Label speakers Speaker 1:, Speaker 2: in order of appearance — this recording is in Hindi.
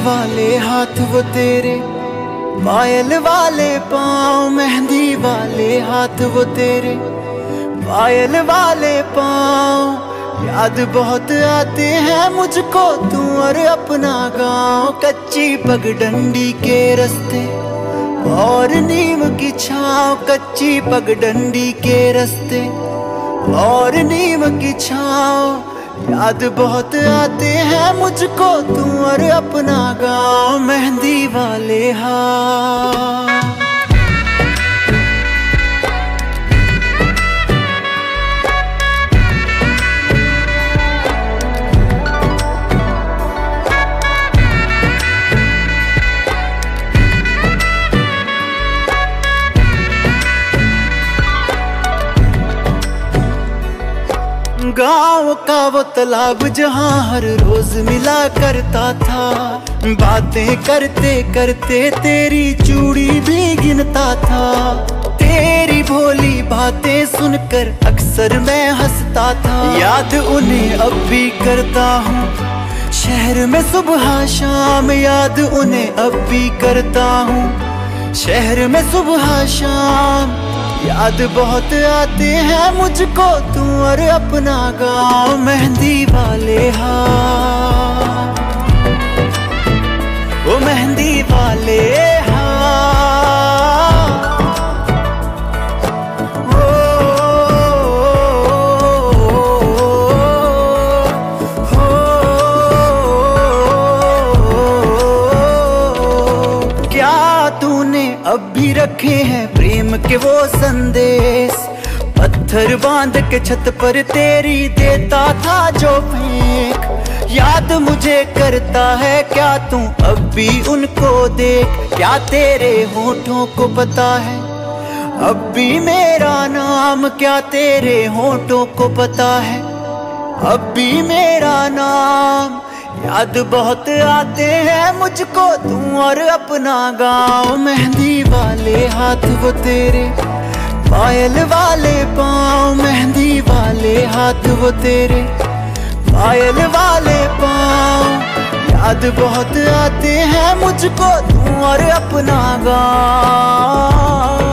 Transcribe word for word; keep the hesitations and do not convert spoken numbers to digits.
Speaker 1: वाले हाथ वो तेरे, पायल वाले पाँव, मेहंदी वाले हाथ वो तेरे, पायल वाले पाँव। याद बहुत आते हैं मुझको तू और अपना गाँव। कच्ची पगडंडी के रास्ते और नीम की छाँव, कच्ची पगडंडी के रास्ते और नीम की छाँव। याद बहुत आते हैं मुझको तू और अपना गाँव, मेहंदी वाले हाथ। गाँव का वो तालाब जहाँ हर रोज मिला करता था, बातें करते करते तेरी चूड़ी भी गिनता था। तेरी भोली बातें सुनकर अक्सर मैं हंसता था। याद उन्हें अब भी करता हूँ शहर में सुबह शाम, याद उन्हें अब भी करता हूँ शहर में सुबह शाम। याद बहुत आते हैं मुझको तू और अपना गाँव, मेहंदी वाले हाथ, वो मेहंदी वाले हाथ। ओ, हो, क्या तूने अब भी रखे हैं प्रेम के वो संदेश? पत्थर बांध के छत पर तेरी देता था जो फेंक। याद मुझे करता है क्या तू अब भी उनको देख? क्या तेरे होठों को पता है अब भी मेरा नाम? क्या तेरे होठों को पता है अब भी मेरा नाम? याद बहुत आते हैं मुझको तू और अपना गाँव, मेहंदी वाले हाथ वो तेरे, पायल वाले पाँव, मेहंदी वाले हाथ वो तेरे, पायल वाले पाँव। याद बहुत आते हैं मुझको तू और अपना गाँव।